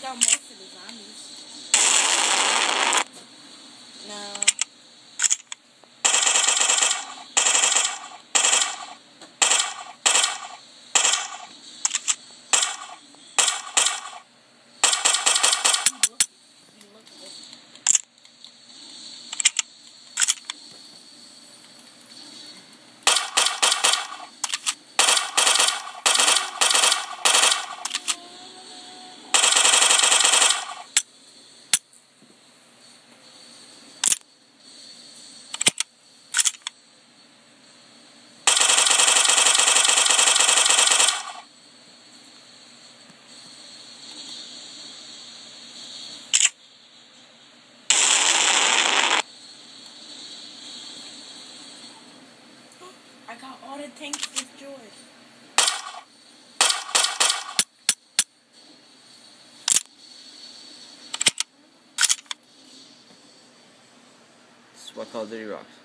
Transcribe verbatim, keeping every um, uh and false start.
out most of the zombies. No. I got all the tanks destroyed. This is what Call of Duty rocks.